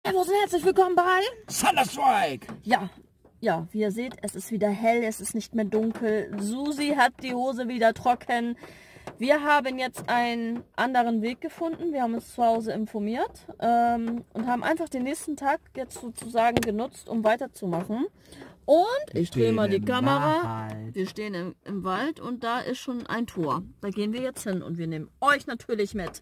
Servus und herzlich willkommen bei Thunderstrike! Ja, wie ihr seht, es ist wieder hell, es ist nicht mehr dunkel. Susi hat die Hose wieder trocken. Wir haben jetzt einen anderen Weg gefunden. Wir haben uns zu Hause informiert und haben einfach den nächsten Tag jetzt sozusagen genutzt, um weiterzumachen. Und ich drehe mal die Kamera. Wir stehen im Wald und da ist schon ein Tor. Da gehen wir jetzt hin und wir nehmen euch natürlich mit.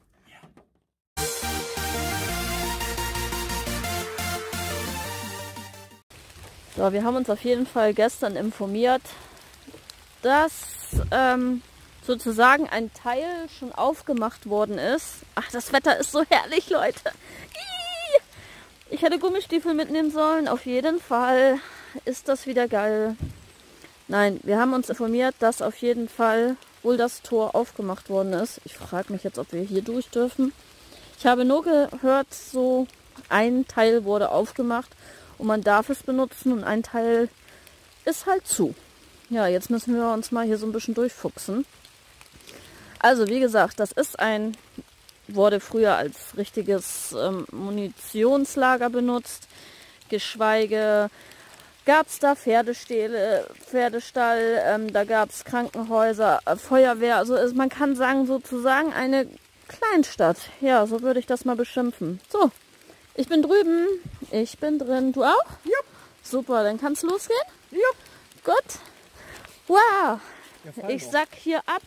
So, wir haben uns auf jeden Fall gestern informiert, dass sozusagen ein Teil schon aufgemacht worden ist. Ach, das Wetter ist so herrlich, Leute. Ich hätte Gummistiefel mitnehmen sollen. Auf jeden Fall ist das wieder geil. Nein, wir haben uns informiert, dass auf jeden Fall wohl das Tor aufgemacht worden ist. Ich frage mich jetzt, ob wir hier durch dürfen. Ich habe nur gehört, so ein Teil wurde aufgemacht. Und man darf es benutzen und ein Teil ist halt zu. Ja, jetzt müssen wir uns mal hier so ein bisschen durchfuchsen. Also wie gesagt, das ist wurde früher als richtiges Munitionslager benutzt. Geschweige gab es da Pferdestall, da gab es Krankenhäuser, Feuerwehr. Also man kann sagen sozusagen eine Kleinstadt. Ja, so würde ich das mal beschimpfen. So. Ich bin drüben, ich bin drin. Du auch? Ja. Super, dann kann es losgehen? Ja. Gut. Wow. Ich sack hier ab.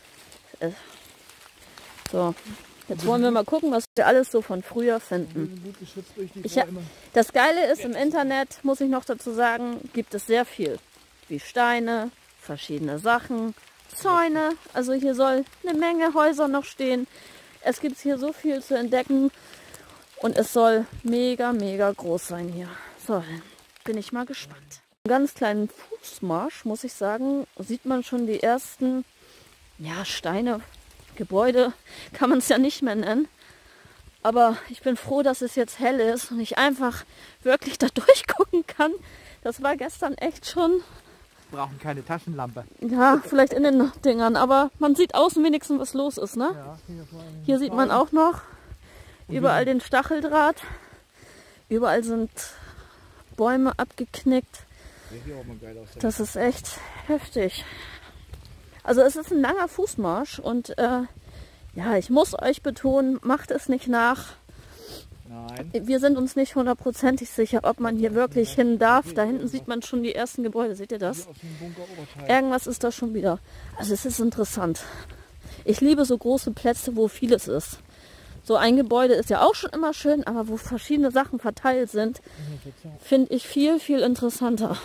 So, jetzt wollen wir mal gucken, was wir alles so von früher finden. Das Geile ist, im Internet, muss ich noch dazu sagen, gibt es sehr viel. Wie Steine, verschiedene Sachen, Zäune. Also hier soll eine Menge Häuser noch stehen. Es gibt hier so viel zu entdecken. Und es soll mega, mega groß sein hier. So, bin ich mal gespannt. Im ganz kleinen Fußmarsch, muss ich sagen, sieht man schon die ersten Steine, Gebäude, kann man es ja nicht mehr nennen. Aber ich bin froh, dass es jetzt hell ist und ich einfach wirklich da durchgucken kann. Das war gestern echt schon... Brauchen keine Taschenlampe. Ja, vielleicht in den Dingern, aber man sieht außen wenigstens, was los ist, ne? Ja, hier sieht man auch noch überall den Stacheldraht. Überall sind Bäume abgeknickt. Das ist echt heftig. Also es ist ein langer Fußmarsch und ich muss euch betonen, macht es nicht nach. Nein. Wir sind uns nicht hundertprozentig sicher, ob man hier wirklich hin darf. Da hinten sieht man schon die ersten Gebäude. Seht ihr das? Irgendwas ist da schon wieder. Also es ist interessant. Ich liebe so große Plätze, wo vieles ist. So ein Gebäude ist ja auch schon immer schön, aber wo verschiedene Sachen verteilt sind, finde ich viel, viel interessanter.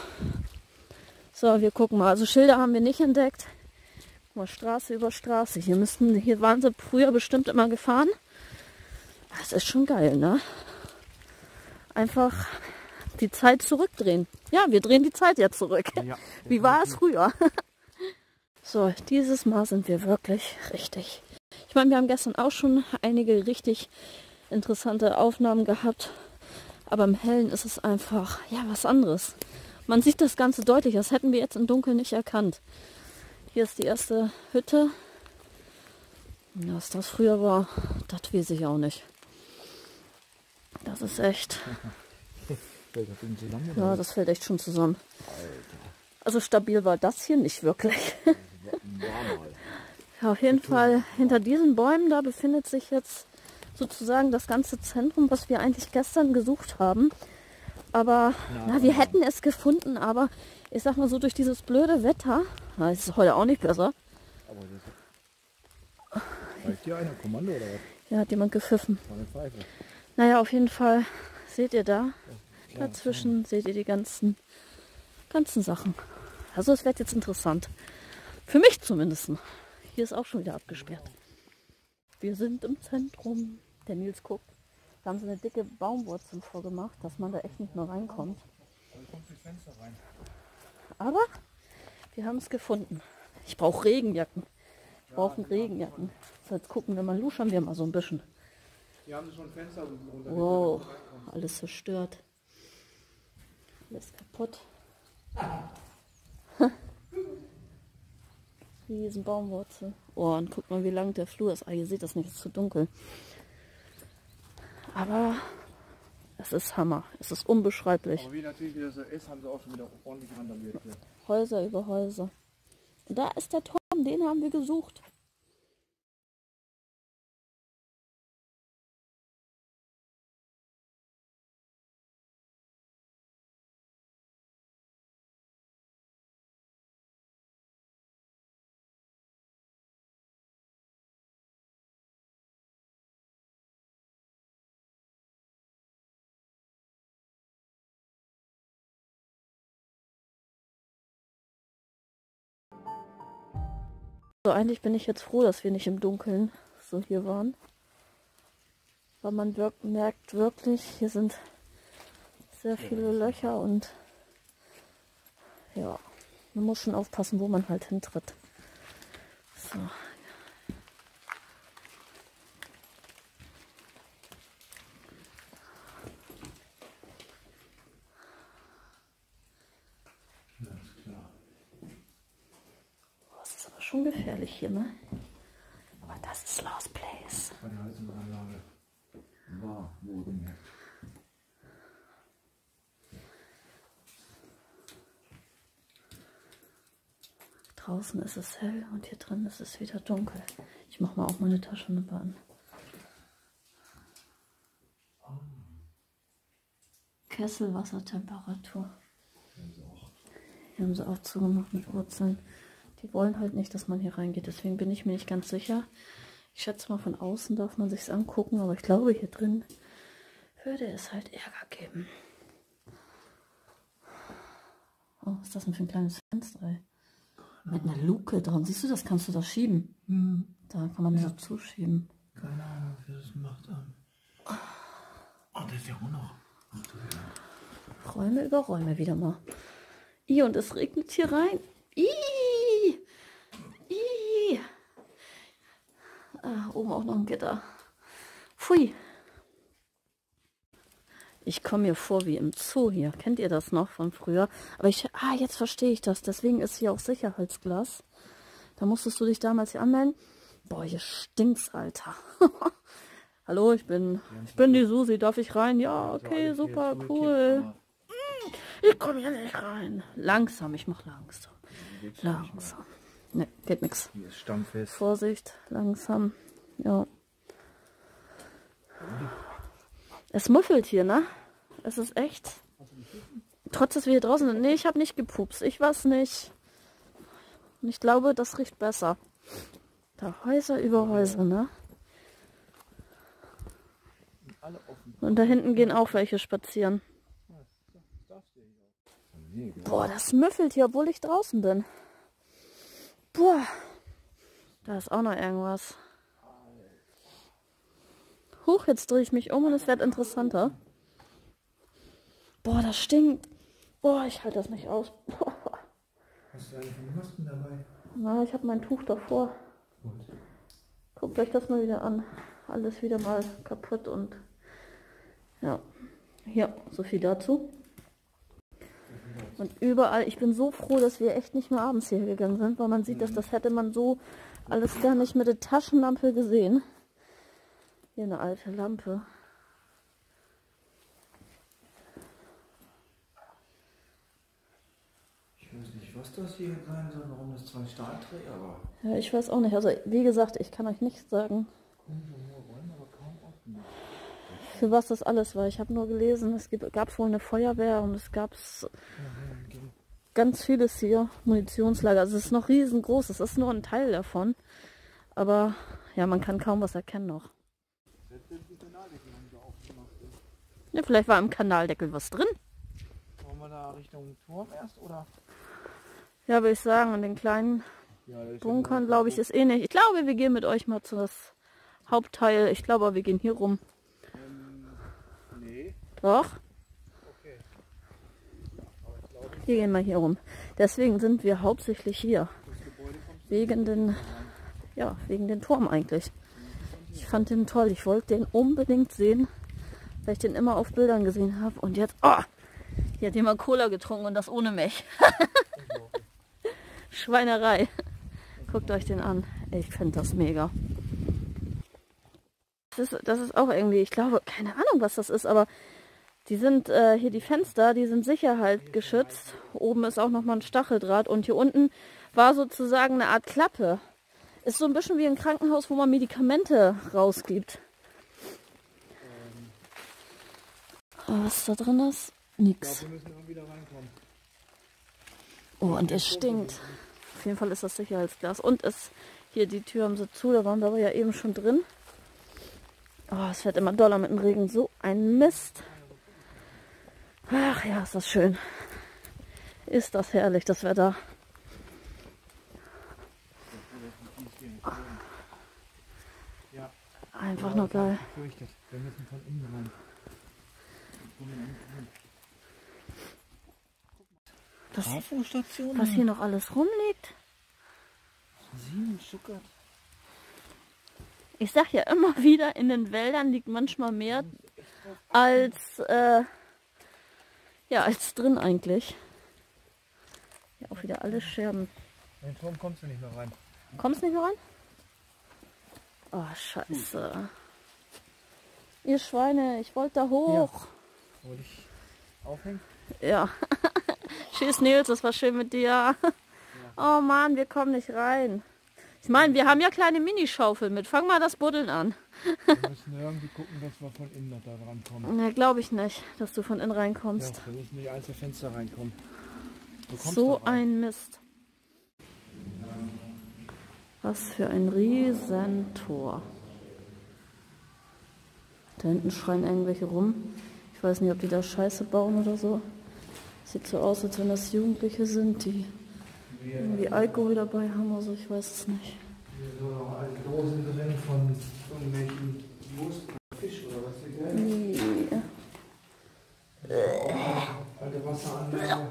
So, wir gucken mal. Also Schilder haben wir nicht entdeckt. Guck mal, Straße über Straße. Hier waren sie früher bestimmt immer gefahren. Das ist schon geil, ne? Einfach die Zeit zurückdrehen. Ja, wir drehen die Zeit ja zurück. Ja, wie war es früher? So, dieses Mal sind wir wirklich richtig. Ich meine, wir haben gestern auch schon einige richtig interessante Aufnahmen gehabt. Aber im Hellen ist es einfach, was anderes. Man sieht das Ganze deutlich. Das hätten wir jetzt im Dunkeln nicht erkannt. Hier ist die erste Hütte. Was das früher war, das weiß ich auch nicht. Das ist echt... Ja, das fällt echt schon zusammen. Also stabil war das hier nicht wirklich. Ja, auf jeden Fall hinter diesen Bäumen, da befindet sich jetzt sozusagen das ganze Zentrum, was wir eigentlich gestern gesucht haben. Aber wir hätten es gefunden, aber ich sag mal so, durch dieses blöde Wetter, ist es heute auch nicht besser. Reicht hier einer Kommando oder was? Ja, hat jemand gepfiffen. Eine Pfeife. Naja, auf jeden Fall seht ihr da, dazwischen seht ihr die ganzen Sachen. Also es wird jetzt interessant. Für mich zumindest. Hier ist auch schon wieder abgesperrt. Wir sind im Zentrum. Der Nils guckt. Da haben sie eine dicke Baumwurzel vorgemacht, dass man da echt nicht mehr reinkommt. Aber wir haben es gefunden. Ich brauche Regenjacken. Ich brauche Regenjacken. So, jetzt gucken wir mal, luschern wir mal so ein bisschen. Hier haben sie schon Fenster unten runter. Wow, alles zerstört. Alles kaputt. Riesen Baumwurzel. Oh, und guck mal, wie lang der Flur ist. Ah, ihr seht das nicht, es ist zu dunkel. Aber Es ist Hammer. Es ist unbeschreiblich. Aber wie natürlich wieder so ist, haben sie auch schon wieder ordentlich randaliert hier. Häuser über Häuser. Und da ist der Turm, den haben wir gesucht. So, eigentlich bin ich jetzt froh, dass wir nicht im Dunkeln so hier waren. Weil man merkt wirklich, hier sind sehr viele Löcher und ja, man muss schon aufpassen, wo man halt hintritt. So. Schon gefährlich hier, ne? Aber das ist Lost Place. Bei der Heizungsanlage war wohlgemerkt. Draußen ist es hell und hier drin ist es wieder dunkel. Ich mache mal auch meine Taschenlampe an. Kesselwassertemperatur. Hier haben sie auch zugemacht mit Wurzeln. Die wollen halt nicht, dass man hier reingeht. Deswegen bin ich mir nicht ganz sicher. Ich schätze mal, von außen darf man sich's angucken. Aber ich glaube, hier drin würde es halt Ärger geben. Oh, was ist das denn für ein kleines Fenster, ey? Mit einer Luke dran. Siehst du, das kannst du da schieben. Da kann man so zuschieben. Keine Ahnung, wie das macht. Oh, das ist ja auch noch. Räume über Räume wieder mal. Und es regnet hier rein. Oben auch noch ein Gitter. Pfui. Ich komme mir vor wie im Zoo hier. Kennt ihr das noch von früher? Aber jetzt verstehe ich das. Deswegen ist hier auch Sicherheitsglas. Da musstest du dich damals hier anmelden. Boah, hier stinkt's, Alter. Hallo, ich bin die Susi. Darf ich rein? Ja, okay, super, cool. Ich komme hier nicht rein. Langsam, ich mache langsam. Langsam. Ne, geht nix. Hier ist stammfest. Vorsicht, langsam. Ja. Es muffelt hier, ne? Es ist echt. Trotz, dass wir hier draußen sind. Nee, ich habe nicht gepupst. Ich weiß nicht. Und ich glaube, das riecht besser. Da Häuser über Häuser, ne? Und da hinten gehen auch welche spazieren. Boah, das müffelt hier, obwohl ich draußen bin. Boah. Da ist auch noch irgendwas. Huch, jetzt drehe ich mich um und es wird interessanter. Boah, das stinkt. Boah, ich halte das nicht aus. Boah. Hast du eine Masken dabei? Na, ich habe mein Tuch davor. Gut. Guckt euch das mal wieder an. Alles wieder mal kaputt und ja. Hier, so viel dazu. Und überall, ich bin so froh, dass wir echt nicht mehr abends hier gegangen sind, weil man sieht, dass das hätte man so alles gar nicht mit der Taschenlampe gesehen. Hier eine alte Lampe. Ich weiß nicht, was das hier sein soll, warum das zwei Stahlträger war. Ja, ich weiß auch nicht. Also wie gesagt, ich kann euch nicht sagen, für was das alles war. Ich habe nur gelesen, es gab wohl eine Feuerwehr und es gab ganz vieles hier, Munitionslager. Also es ist noch riesengroß, es ist nur ein Teil davon. Aber ja, man kann kaum was erkennen noch. Ja, vielleicht war im Kanaldeckel was drin. Wollen wir da Richtung Turm erst, oder? Ja, würde ich sagen, in den kleinen Bunkern, glaube ich, ist eh nicht. Ich glaube, wir gehen mit euch mal zu das Hauptteil. Ich glaube, wir gehen hier rum. Nee. Doch? Okay. Wir gehen mal hier rum. Deswegen sind wir hauptsächlich hier. Wegen den Turm eigentlich. Ich fand den toll. Ich wollte den unbedingt sehen, weil ich den immer auf Bildern gesehen habe. Und jetzt, hier hat jemand Cola getrunken und das ohne mich. Schweinerei. Guckt euch den an. Ich finde das mega. Das ist auch irgendwie, ich glaube, keine Ahnung, was das ist, aber Die sind hier die Fenster, die sind sicherheitsgeschützt. Oben ist auch nochmal ein Stacheldraht und hier unten war sozusagen eine Art Klappe. Ist so ein bisschen wie ein Krankenhaus, wo man Medikamente rausgibt. Aber was da drin ist? Nix. Wir müssen irgendwie da reinkommen. Oh, und es stinkt. Auf jeden Fall ist das Sicherheitsglas. Und es hier, die Tür haben sie zu, da waren wir aber ja eben schon drin. Oh, es fährt immer doller mit dem Regen. So ein Mist. Ach ja, ist das schön. Ist das herrlich, das Wetter. Einfach nur geil. Wir müssen von innen rein. Was hier noch alles rumliegt. 7 Stuttgart. Ich sag ja immer wieder, in den Wäldern liegt manchmal mehr als, ja, als drin eigentlich. Ja, auch wieder alle Scherben. In den Turm kommst du nicht mehr rein. Kommst nicht mehr rein? Oh, scheiße. Ihr Schweine, ich wollte da hoch. Ja. Wo dich aufhängt? Ja. Tschüss Nils, das war schön mit dir. Oh Mann, wir kommen nicht rein. Ich meine, wir haben ja kleine Minischaufeln mit. Fang mal das Buddeln an. Wir müssen irgendwie gucken, dass wir von innen da rankommen. Ne, glaube ich nicht, dass du von innen reinkommst. Ja, wir müssen nicht einzelne Fenster reinkommen. So ein Mist. Was für ein Riesentor. Da hinten schreien irgendwelche rum. Ich weiß nicht, ob die da Scheiße bauen oder so. Sieht so aus, als wenn das Jugendliche sind, die irgendwie Alkohol dabei haben oder so. Ich weiß es nicht. Hier sind noch alte Dosen drin von irgendwelchen Wurst, Fisch oder was wir kennen. Alte Wasseranlage.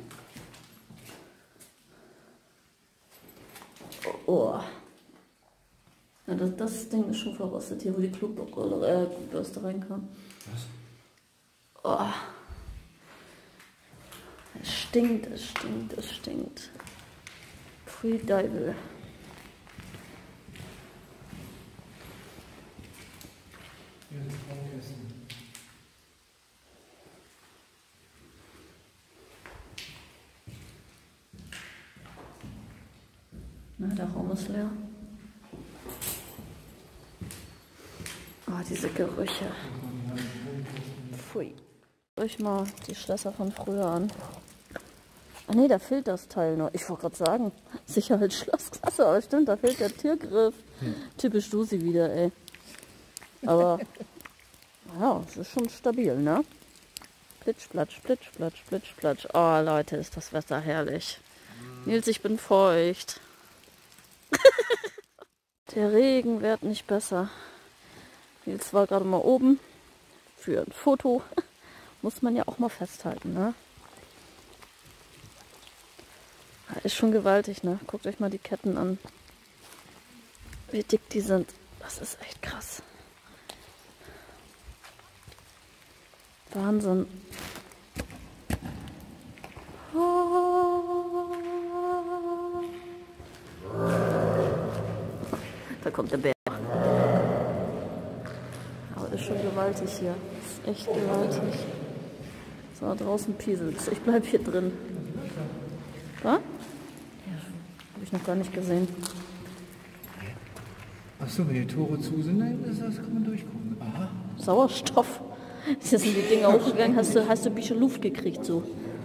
Oh. Ja, das Ding ist schon verrostet, hier wo die Klobürste reinkam. Was? Oh. Es stinkt, es stinkt, es stinkt. Pfui Deibel. Hier sind Baukästen. Na, der Raum ist leer. Oh, diese Gerüche. Pfui. Euch mal die Schlösser von früher an. Ah ne, da fehlt das Teil noch. Ich wollte gerade sagen, Sicherheitsschlossklasse, aber stimmt, da fehlt der Türgriff. Typisch Dusi wieder, ey. Aber ja, es ist schon stabil, ne? Plitsch, platsch, plitsch, platsch, plitsch, platsch. Oh Leute, ist das Wetter herrlich. Nils, ich bin feucht. Der Regen wird nicht besser. Nils war gerade mal oben für ein Foto. Muss man ja auch mal festhalten, ne? Ist schon gewaltig, ne? Guckt euch mal die Ketten an. Wie dick die sind. Das ist echt krass. Wahnsinn. Da kommt der Bär. Aber ist schon gewaltig hier. Ist echt gewaltig. So, draußen pieselt's. Ich bleib hier drin. Was? Ja, habe ich noch gar nicht gesehen. Achso, wenn die Tore zu sind, dann ist das, kann man durchgucken. Aha. Sauerstoff. Hier sind die Dinger hochgegangen, hast du ein bisschen Luft gekriegt so.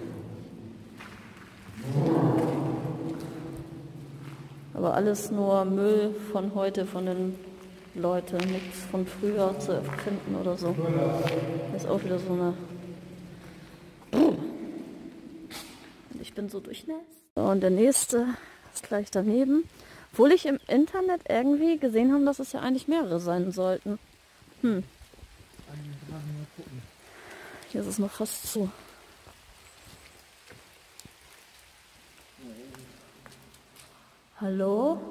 Aber alles nur Müll von heute, von den Leuten. Nichts von früher zu erfinden oder so. Das ist auch wieder so eine... Ich bin so durchnässt. Und der nächste ist gleich daneben. Obwohl ich im Internet irgendwie gesehen habe, dass es ja eigentlich mehrere sein sollten. Hier ist es noch fast zu. Hallo?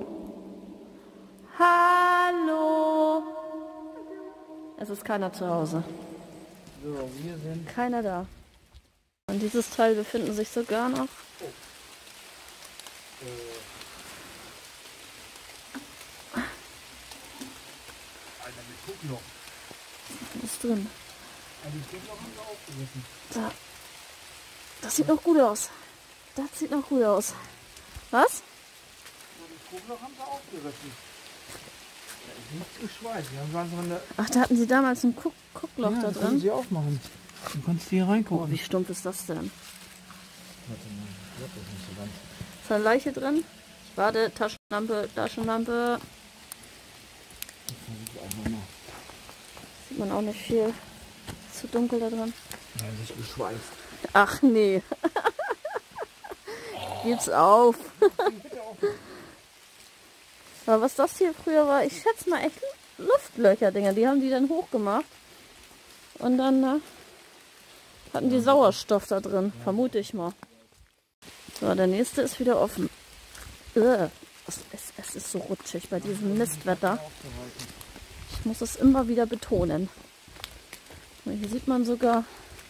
Hallo? Es ist keiner zu Hause. So, wir sind... Keiner da. Und dieses Teil befinden sich sogar noch. Alter, wir gucken noch. Was ist drin? Da. Das sieht noch gut aus. Das sieht noch gut aus. Was? Das Kuhloch haben sie aufgerissen. Da ist nichts geschweißt. Ach, da hatten sie damals ein Guckloch da das können drin. sie aufmachen. Du kannst hier reingucken. Oh, wie stumpf ist das denn? Warte mal, ich glaub, das ist nicht so ganz. Ist da eine Leiche drin? Warte, Taschenlampe, Taschenlampe. Sieht man auch nicht viel. Ist zu dunkel da drin. Ja, das ist geschweißt. Ach nee. Gib's auf. Aber was das hier früher war, ich schätze mal echt Luftlöcher-Dinger. Die haben die dann hochgemacht. Und dann hatten die Sauerstoff da drin. Vermute ich mal. So, der nächste ist wieder offen. Es ist so rutschig bei diesem Mistwetter. Ich muss es immer wieder betonen. Und hier sieht man sogar...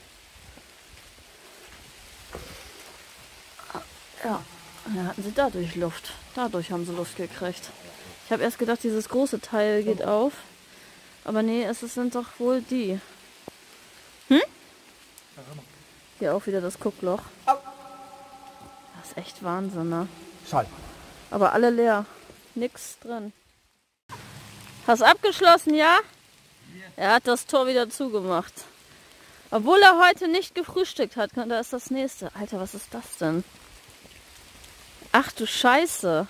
Ja, da hatten sie dadurch Luft. Dadurch haben sie Luft gekriegt. Ich habe erst gedacht, dieses große Teil geht auf. Aber nee, sind doch wohl die. Hm? Hier auch wieder das Guckloch. Das ist echt Wahnsinn, ne? Schall. Aber alle leer. Nix drin. Hast abgeschlossen, ja? Er hat das Tor wieder zugemacht. Obwohl er heute nicht gefrühstückt hat. Da ist das nächste. Alter, was ist das denn? Ach du Scheiße.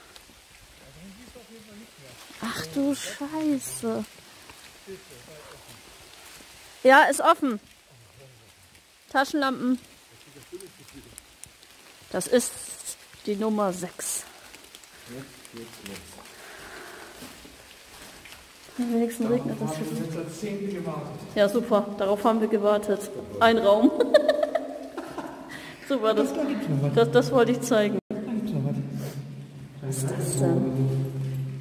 Ach du Scheiße. Ja, ist offen. Taschenlampen. Das ist die Nummer 6. Wenigstens regnet das hier. Ja, super. Darauf haben wir gewartet. Ein Raum. Super, das wollte ich zeigen. Was ist das denn?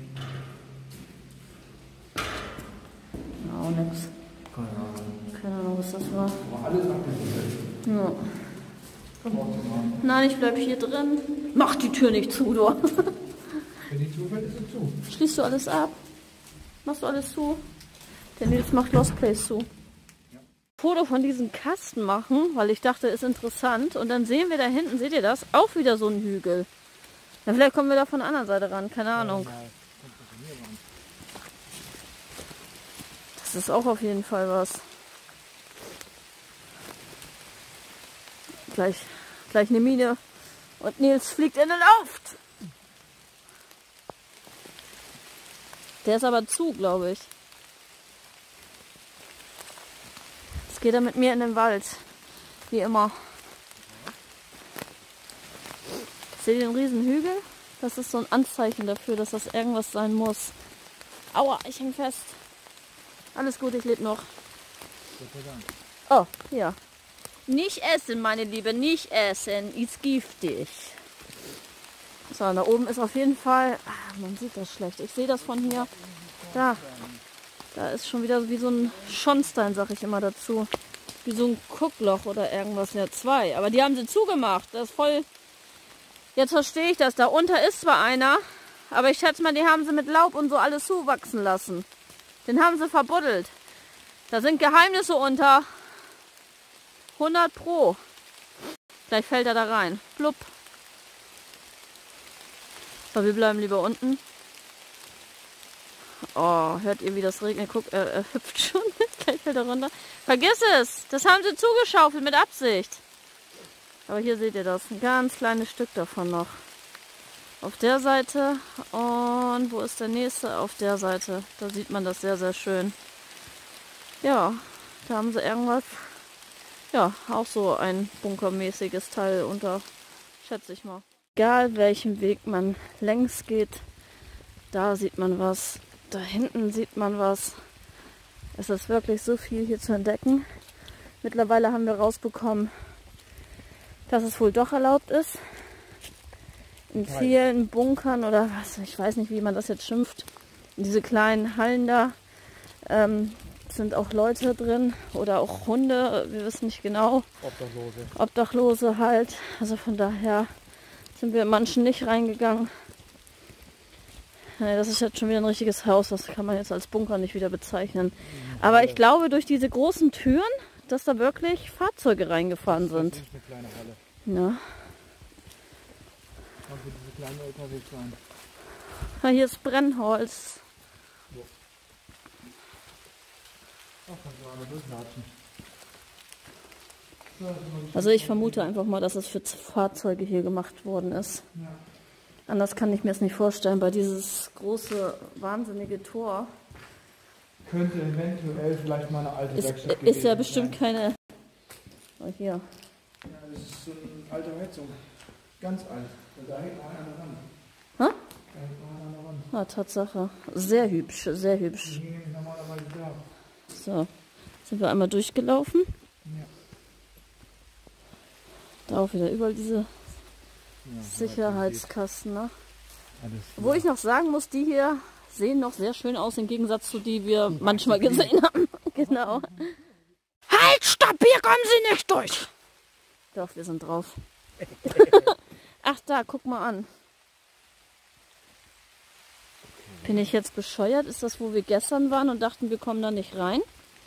Auch nix. Keine Ahnung, was das war. Ja. Nein, ich bleib hier drin. Mach die Tür nicht zu, du. Wenn die zufällt, ist sie zu. Schließt du alles ab? Machst du alles zu? Der Nils macht Lost Place zu. Ja. Foto von diesem Kasten machen, weil ich dachte, ist interessant. Und dann sehen wir da hinten, seht ihr das? Auch wieder so ein Hügel. Ja, vielleicht kommen wir da von der anderen Seite ran, keine Ahnung. Das ist auch auf jeden Fall was. Gleich eine Mine und Nils fliegt in die Luft. Der ist aber zu, glaube ich. Jetzt geht er mit mir in den Wald. Wie immer. Seht ihr den riesen Hügel? Das ist so ein Anzeichen dafür, dass das irgendwas sein muss. Aua, ich häng fest. Alles gut, ich lebe noch. Oh, ja. Nicht essen, meine Liebe, nicht essen. Ist giftig. So, und da oben ist auf jeden Fall... man sieht das schlecht. Ich sehe das von hier. Da ist schon wieder wie so ein Schornstein, sag ich immer dazu. Wie so ein Guckloch oder irgendwas. Ja, 2. Aber die haben sie zugemacht. Das ist voll... Jetzt verstehe ich das. Da unter ist zwar einer, aber ich schätze mal, die haben sie mit Laub und so alles zuwachsen lassen. Den haben sie verbuddelt. Da sind Geheimnisse unter. 100 Pro. Gleich fällt er da rein. Blub. So, wir bleiben lieber unten. Oh, hört ihr, wie das regnet? Guck, er hüpft schon. Gleich fällt er runter. Vergiss es! Das haben sie zugeschaufelt mit Absicht. Aber hier seht ihr das. Ein ganz kleines Stück davon noch. Auf der Seite. Und wo ist der nächste? Auf der Seite. Da sieht man das sehr, sehr schön. Ja, da haben sie irgendwas. Ja, auch so ein bunkermäßiges Teil unter. Schätze ich mal. Egal welchen Weg man längs geht, da sieht man was. Da hinten sieht man was. Es ist wirklich so viel hier zu entdecken. Mittlerweile haben wir rausbekommen, dass es wohl doch erlaubt ist. In vielen Bunkern oder was, ich weiß nicht, wie man das jetzt schimpft. In diese kleinen Hallen da sind auch Leute drin oder auch Hunde, wir wissen nicht genau. Obdachlose halt. Also von daher sind wir in manchen nicht reingegangen. Das ist jetzt schon wieder ein richtiges Haus, das kann man jetzt als Bunker nicht wieder bezeichnen. Aber ich glaube, durch diese großen Türen, dass da wirklich Fahrzeuge reingefahren sind. Das ist eine kleine Halle. Ja. Also diese kleinen LKW sein. Ah, hier ist Brennholz. Ach, das war aber durchlatschen. Also ich vermute einfach mal, dass es für Fahrzeuge hier gemacht worden ist. Ja. Anders kann ich mir es nicht vorstellen, bei dieses große, wahnsinnige Tor. Könnte eventuell vielleicht mal eine alte Werkstatt Ist gewesen ja bestimmt sein. keine... Oh, hier. Ja, das ist so eine alte Heizung. Ganz alt. Und da hängt einer an der Wand. Hä? Da hängt einer an der Wand. Ah, Tatsache. Sehr hübsch, sehr hübsch. Die hängen normalerweise da. So, sind wir einmal durchgelaufen. Ja. Da auch wieder überall diese Ja, Sicherheitskasten. Ne? alles Wo ich noch sagen muss, die hier sehen noch sehr schön aus im Gegensatz zu die wir manchmal gesehen haben. Genau. Halt, stopp, hier kommen Sie nicht durch. Doch, wir sind drauf. Ach da, guck mal an. Bin ich jetzt bescheuert? Ist das, wo wir gestern waren und dachten, wir kommen da nicht rein?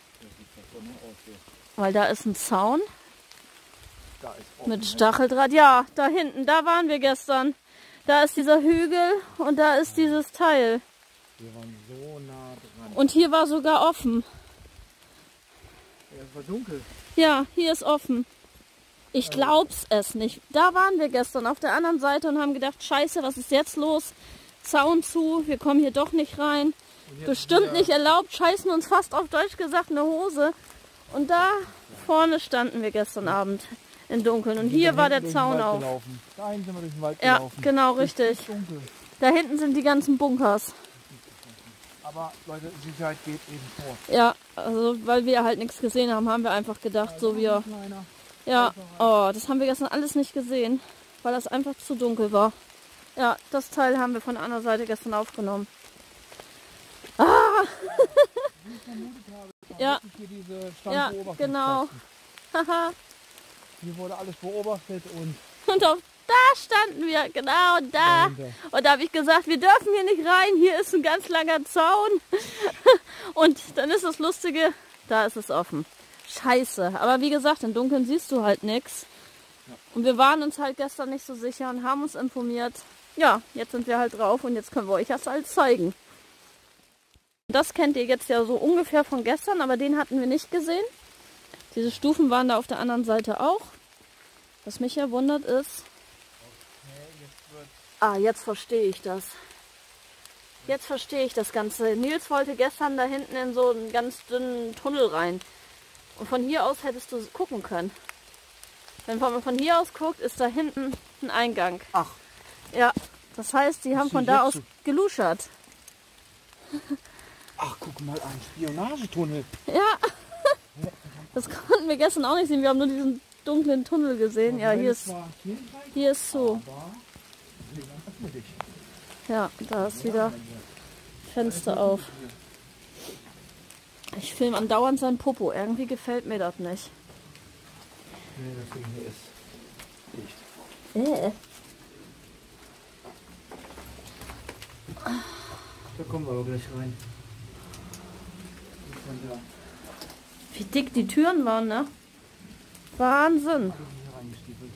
Weil da ist ein Zaun da ist offen, mit Stacheldraht. Ja, da hinten, da waren wir gestern. Da ist dieser Hügel und da ist dieses Teil. Wir waren so nah dran. Und hier war sogar offen. Ja, es war dunkel. Ja, hier ist offen. Ich glaub's es nicht. Da waren wir gestern auf der anderen Seite und haben gedacht, scheiße, was ist jetzt los? Zaun zu, wir kommen hier doch nicht rein. Bestimmt nicht erlaubt, scheißen uns fast auf Deutsch gesagt eine Hose. Und da vorne standen wir gestern Abend im Dunkeln. Und hier war der Zaun auch. Da hinten sind wir durch den Wald Ja, gelaufen. genau, Es ist richtig. dunkel. Da hinten sind die ganzen Bunkers. Aber Leute, Sicherheit geht eben vor. Ja, also weil wir halt nichts gesehen haben, haben wir einfach gedacht, so wir... Kleiner. Ja, oh, das haben wir gestern alles nicht gesehen, weil das einfach zu dunkel war. Ja, das Teil haben wir von der anderen Seite gestern aufgenommen. Ah! Wie ich vermutet habe, Ja. hier diese Ja, Standbeobachtungskasten. genau. Haha. Hier wurde alles beobachtet und Und auch da standen wir, genau da. dahinter. Und da habe ich gesagt, wir dürfen hier nicht rein, hier ist ein ganz langer Zaun. Und dann ist das Lustige, da ist es offen. Scheiße, aber wie gesagt, im Dunkeln siehst du halt nichts. Und wir waren uns halt gestern nicht so sicher und haben uns informiert. Ja, jetzt sind wir halt drauf und jetzt können wir euch das alles zeigen. Das kennt ihr jetzt ja so ungefähr von gestern, aber den hatten wir nicht gesehen. Diese Stufen waren da auf der anderen Seite auch. Was mich ja wundert ist... Ah, jetzt verstehe ich das. Jetzt verstehe ich das Ganze. Nils wollte gestern da hinten in so einen ganz dünnen Tunnel rein. Und von hier aus hättest du gucken können. Wenn man von hier aus guckt, ist da hinten ein Eingang. Ach. Ja, das heißt, die haben von da aus geluschert. Ach, guck mal, ein Spionagetunnel. Ja, das konnten wir gestern auch nicht sehen. Wir haben nur diesen dunklen Tunnel gesehen. Ja, hier ist so. Ja, da ist wieder Fenster auf. Ich filme andauernd sein Popo. Irgendwie gefällt mir das nicht. Nee, das Ding hier ist dicht. Da kommen wir aber gleich rein. Von da. Wie dick die Türen waren, ne? Wahnsinn. Hier reingestiefelt.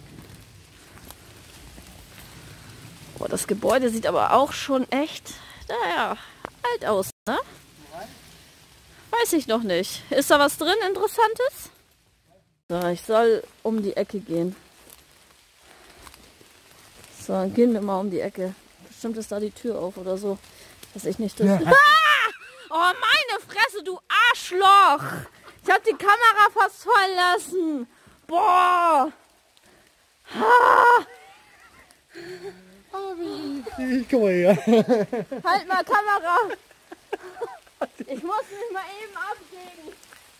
Boah, das Gebäude sieht aber auch schon echt, naja, alt aus, ne? Weiß ich noch nicht. Ist da was drin Interessantes? So, ich soll um die Ecke gehen. So, dann gehen wir mal um die Ecke. Bestimmt ist da die Tür auf oder so. Dass ich nicht... Ja. Ah! Oh, meine Fresse, du Arschloch! Ich hab die Kamera fast fallen lassen. Boah! Ah! Guck mal hier. Halt mal Kamera! Ich muss mich mal eben abgeben.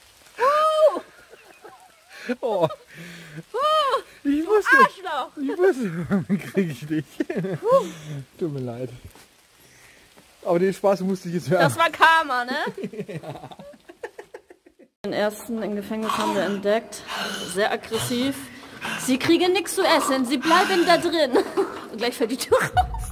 Oh. Ich wusste, Arschloch! kriege ich dich. Tut mir leid. Aber den Spaß musste ich jetzt hören. Das war Karma, ne? Ja. Den ersten im Gefängnis haben wir entdeckt. Sehr aggressiv. Sie kriegen nichts zu essen, sie bleiben da drin. Und gleich fällt die Tür raus.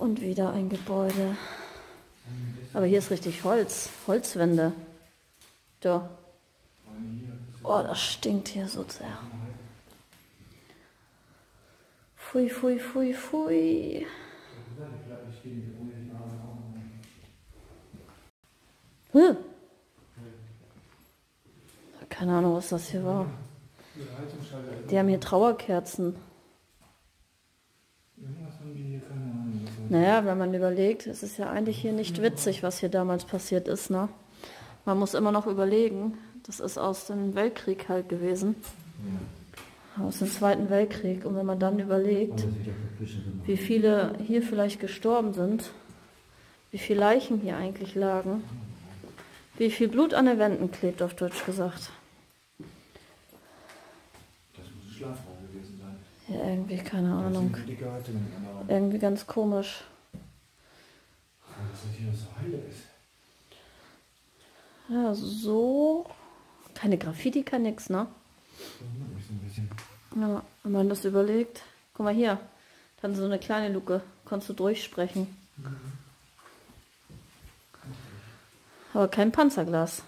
Und wieder ein Gebäude. Aber hier ist richtig Holz. Holzwände. Da. Oh, das stinkt hier so sehr. Pfui, pfui, pfui, pfui. Keine Ahnung, was das hier war. Die haben hier Trauerkerzen. Naja, wenn man überlegt, es ist ja eigentlich hier nicht witzig, was hier damals passiert ist, ne? Man muss immer noch überlegen, das ist aus dem Weltkrieg halt gewesen. Aus dem Zweiten Weltkrieg. Und wenn man dann überlegt, wie viele hier vielleicht gestorben sind, wie viele Leichen hier eigentlich lagen, wie viel Blut an den Wänden klebt, auf Deutsch gesagt. Das muss ein Schlafraum gewesen sein. Ja, irgendwie, keine Ahnung. Irgendwie ganz komisch. Dass das hier so heile ist. Ja, so. Keine Graffiti, kein nix, ne? Ja, wenn man das überlegt. Guck mal hier. Dann so eine kleine Luke. Konntest du durchsprechen. Aber kein Panzerglas.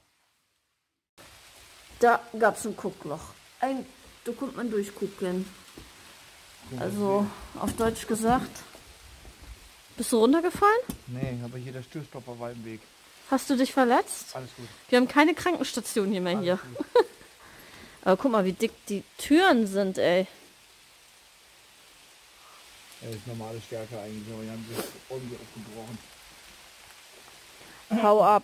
Da gab es ein Guckloch. Da konnte man durchgucken. Also auf Deutsch gesagt. Bist du runtergefallen? Nee, aber hier der Stößstopper war im Weg. Hast du dich verletzt? Alles gut. Wir haben keine Krankenstation hier mehr hier. Aber guck mal, wie dick die Türen sind, ey. Ja, das ist normale Stärke eigentlich, aber die haben sich ordentlich aufgebrochen. Hau ab.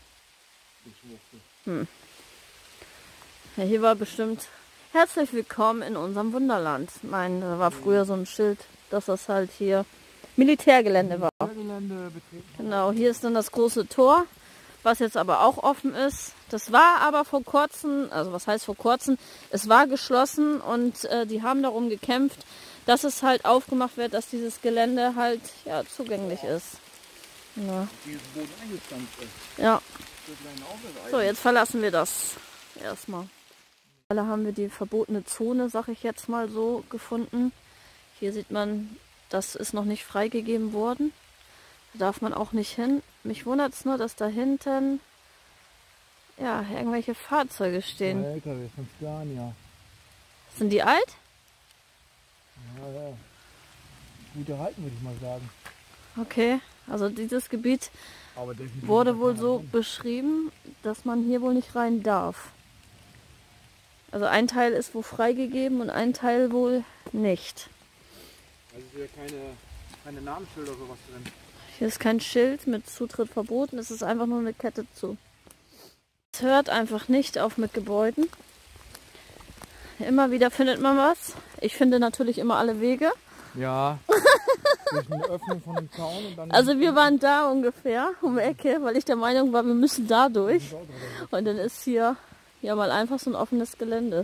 Ja, hier war bestimmt herzlich willkommen in unserem Wunderland. Ich meine, da war früher so ein Schild, dass das halt hier Militärgelände war. Genau, hier ist dann das große Tor, was jetzt aber auch offen ist. Das war aber vor kurzem, also was heißt vor kurzem, es war geschlossen und die haben darum gekämpft, dass es halt aufgemacht wird, dass dieses Gelände halt ja zugänglich ist. Ja. Ja. So, jetzt verlassen wir das erstmal. Alle haben wir die verbotene Zone, sag ich jetzt mal so, gefunden. Hier sieht man, das ist noch nicht freigegeben worden. Da darf man auch nicht hin. Mich wundert es nur, dass da hinten ja irgendwelche Fahrzeuge stehen. Ja, LKW von Scania. Sind die alt? Ja. Gut erhalten, würde ich mal sagen. Okay, also dieses Gebiet Aber wurde wohl so beschrieben, dass man hier wohl nicht rein darf. Also ein Teil ist wohl freigegeben und ein Teil wohl nicht. Also ist hier keine Namensschilder oder sowas drin. Hier ist kein Schild mit Zutritt verboten, es ist einfach nur eine Kette zu. Es hört einfach nicht auf mit Gebäuden. Immer wieder findet man was. Ich finde natürlich immer alle Wege. Ja, durch eine Öffnung von dem Zaun und dann... Also wir waren da ungefähr um die Ecke, weil ich der Meinung war, wir müssen da durch. Und dann ist hier ja mal einfach so ein offenes Gelände.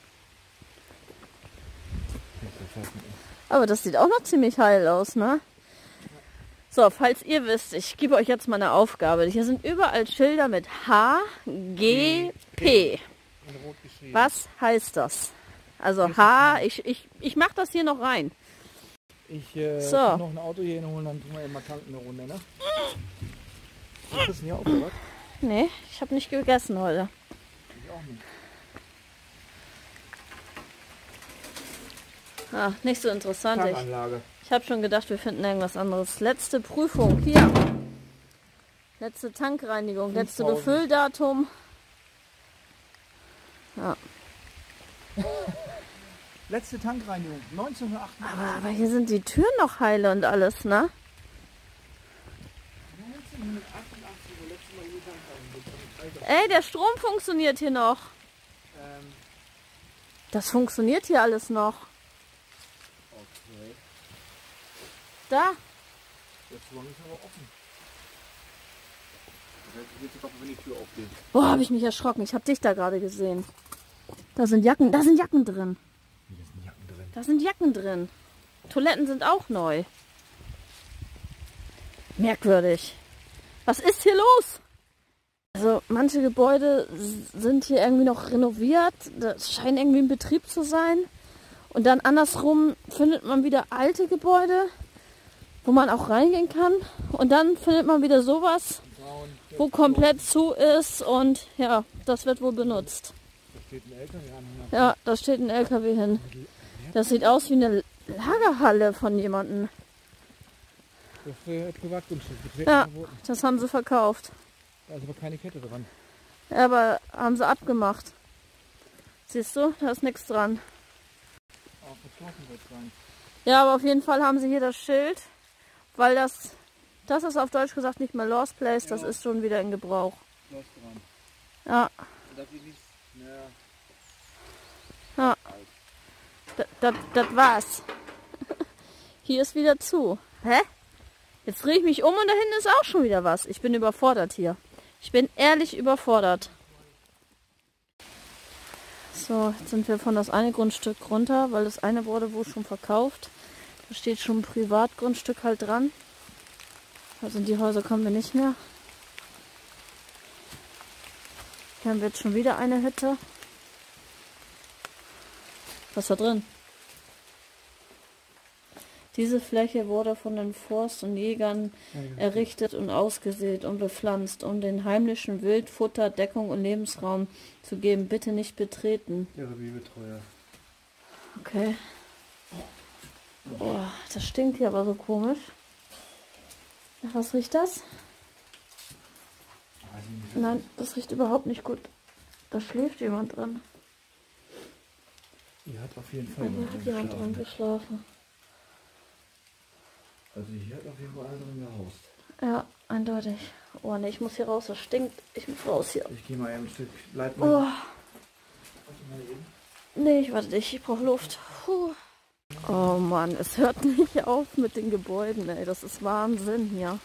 Aber das sieht auch noch ziemlich heil aus, ne? So, falls ihr wisst, ich gebe euch jetzt mal eine Aufgabe. Hier sind überall Schilder mit HGP. Was heißt das? Also H, ich mache das hier noch rein. Ich kann noch ein Auto hier holen, dann tun wir immer tanken eine Runde, ne? Ist das nicht auch, oder was? Nee, ich habe nicht gegessen heute. Ich auch nicht. Ach, nicht so interessant. Tankanlage. Ich habe schon gedacht, wir finden irgendwas anderes. Letzte Prüfung, hier. Letzte Tankreinigung, letzte Befülldatum. Ja. Letzte Tankreinigung, 1988. Aber hier sind die Türen noch heile und alles, ne? 1988, das letzte Mal hier Tankreinigung. Ey, der Strom funktioniert hier noch. Das funktioniert hier alles noch. Okay. Da. Der Zugang ist aber offen. Jetzt doch, wenn die Tür aufgeht. Boah, habe ich mich erschrocken. Ich habe dich da gerade gesehen. Da sind Jacken drin. Hier sind Jacken drin. Da sind Jacken drin. Toiletten sind auch neu. Merkwürdig. Was ist hier los? Also manche Gebäude sind hier irgendwie noch renoviert. Das scheint irgendwie in Betrieb zu sein. Und dann andersrum findet man wieder alte Gebäude, wo man auch reingehen kann. Und dann findet man wieder sowas, wo komplett zu ist und ja, das wird wohl benutzt. Da steht ein LKW an. Ja, da steht ein LKW hin. Das sieht aus wie eine Lagerhalle von jemandem. Das ist Privatgrundstück. Ja, das haben sie verkauft. Da ist aber keine Kette dran. Ja, aber haben sie abgemacht. Siehst du, da ist nichts dran. Auch verkaufen wird sein. Ja, aber auf jeden Fall haben sie hier das Schild, weil das ist auf Deutsch gesagt nicht mehr Lost Place, das ist schon wieder in Gebrauch. Lost dran. Ja. Und das ist nicht mehr. Ja. Das war's. Hier ist wieder zu. Hä? Jetzt drehe ich mich um und da hinten ist auch schon wieder was. Ich bin überfordert hier. Ich bin ehrlich überfordert. So, jetzt sind wir von das eine Grundstück runter, weil das eine wurde wohl schon verkauft. Da steht schon ein Privatgrundstück halt dran. Also in die Häuser kommen wir nicht mehr. Hier haben wir jetzt schon wieder eine Hütte. Was ist da drin? Diese Fläche wurde von den Forst- und Jägern errichtet und ausgesät und bepflanzt, um den heimlichen Wild Futter, Deckung und Lebensraum zu geben. Bitte nicht betreten. Der Revierbetreuer. Okay. Boah, das stinkt hier aber so komisch. Nach was riecht das? Nein, das riecht überhaupt nicht gut. Da schläft jemand drin. Hier hat auf jeden Fall Hier hat jemand drin geschlafen. Also hier hat auf jeden Fall einer drin gehaust. Ja, eindeutig. Oh ne, ich muss hier raus, das stinkt. Ich muss raus hier. Ich gehe mal ein Stück. Bleib mal. Oh. Warte mal eben. Nee, ich warte nicht. Ich brauche Luft. Puh. Oh Mann, es hört nicht auf mit den Gebäuden, ey. Das ist Wahnsinn hier.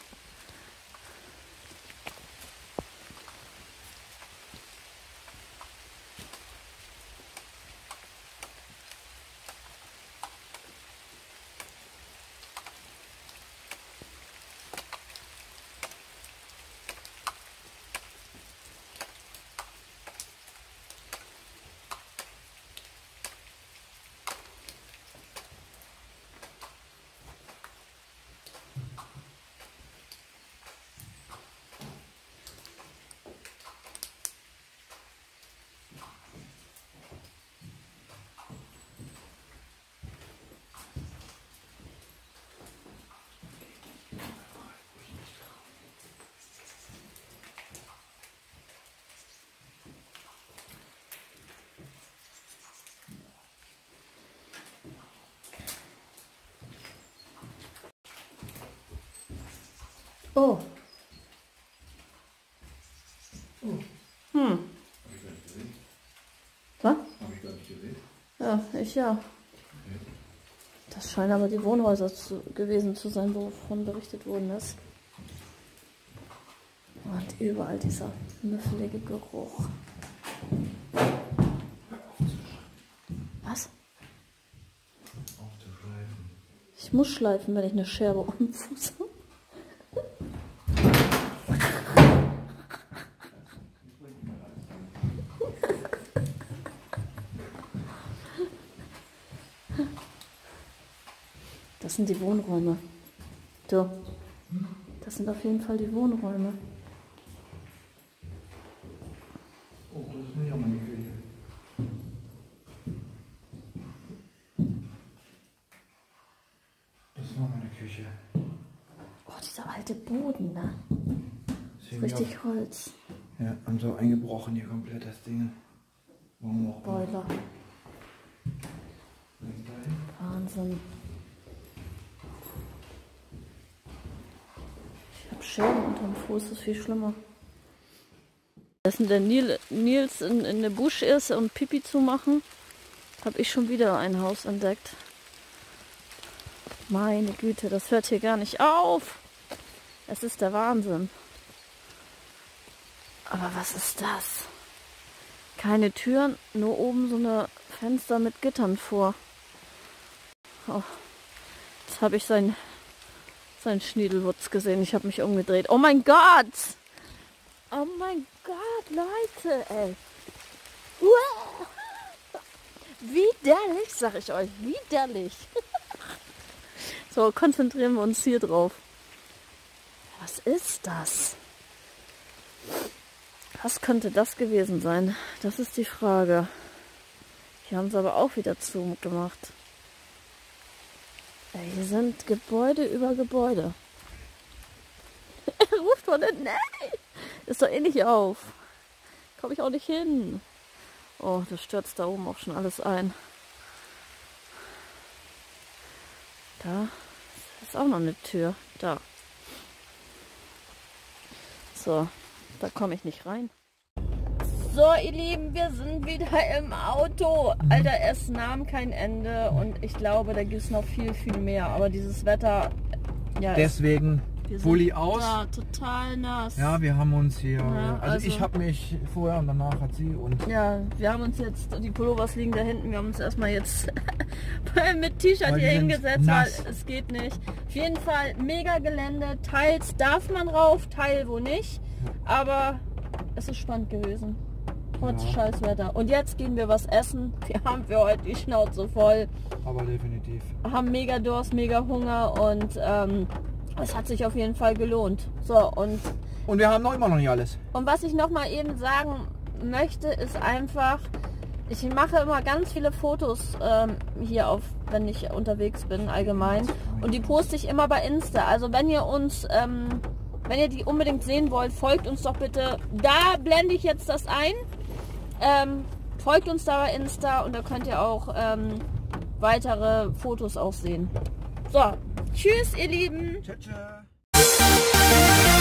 Oh. Was? Habe ich gar nicht gesehen. Ja, ich ja. Das scheinen aber die Wohnhäuser gewesen zu sein, wovon berichtet worden ist. Und überall dieser müffelige Geruch. Was? Aufzuschleifen. Ich muss schleifen, wenn ich eine Scherbe am Fuß habe. Das sind die Wohnräume. So. Das sind auf jeden Fall die Wohnräume. Oh, das ist nicht auch meine Küche. Das war meine Küche. Oh, dieser alte Boden, ne? Das ist Richtig Holz. Ja, haben so eingebrochen hier komplett das Ding. Warum auch immer. Boiler. Wahnsinn. Ich habe Scherben unterm Fuß, das ist viel schlimmer. Während der Nils in der Busch ist und Pipi zu machen, habe ich schon wieder ein Haus entdeckt. Meine Güte, das hört hier gar nicht auf. Es ist der Wahnsinn. Aber was ist das? Keine Türen, nur oben so eine Fenster mit Gittern vor. Oh, jetzt habe ich sein Schniedelwurz gesehen. Ich habe mich umgedreht. Oh mein Gott! Oh mein Gott, Leute, ey. Uah! Widerlich, sag ich euch. Widerlich. So, konzentrieren wir uns hier drauf. Was ist das? Was könnte das gewesen sein? Das ist die Frage. Hier haben sie aber auch wieder zugemacht. Hier sind Gebäude über Gebäude. Er ruft von hinten, nee, ist doch eh nicht auf. Komme ich auch nicht hin. Oh, das stürzt da oben auch schon alles ein. Da ist auch noch eine Tür. Da. So, da komme ich nicht rein. So, ihr Lieben, wir sind wieder im Auto. Alter, es nahm kein Ende und ich glaube, da gibt es noch viel, viel mehr. Aber dieses Wetter, ja. Deswegen Pulli aus. Ja, total nass. Ja, wir haben uns hier, Ja, also ich habe mich vorher und danach hat sie und... Ja, wir haben uns jetzt, die Pullovers liegen da hinten, wir haben uns erstmal jetzt mit T-Shirt Weil hier die sind hingesetzt, nass. weil es geht nicht. Auf jeden Fall mega Gelände, teils darf man rauf, teil wo nicht, aber es ist spannend gewesen. Trotz Ja. Scheißwetter. Und jetzt gehen wir was essen. Wir haben für heute die Schnauze voll, Aber definitiv. haben mega Durst, mega Hunger und es hat sich auf jeden Fall gelohnt. So, und Und wir haben noch immer noch nicht alles. was ich noch mal eben sagen möchte, ist einfach, ich mache immer ganz viele Fotos hier auf, wenn ich unterwegs bin allgemein. Und die poste ich immer bei Insta. Also wenn ihr uns, wenn ihr die unbedingt sehen wollt, folgt uns doch bitte. Da blende ich jetzt das ein. Folgt uns da bei Insta und da könnt ihr auch weitere Fotos auch sehen. So, tschüss ihr Lieben. Tschüss.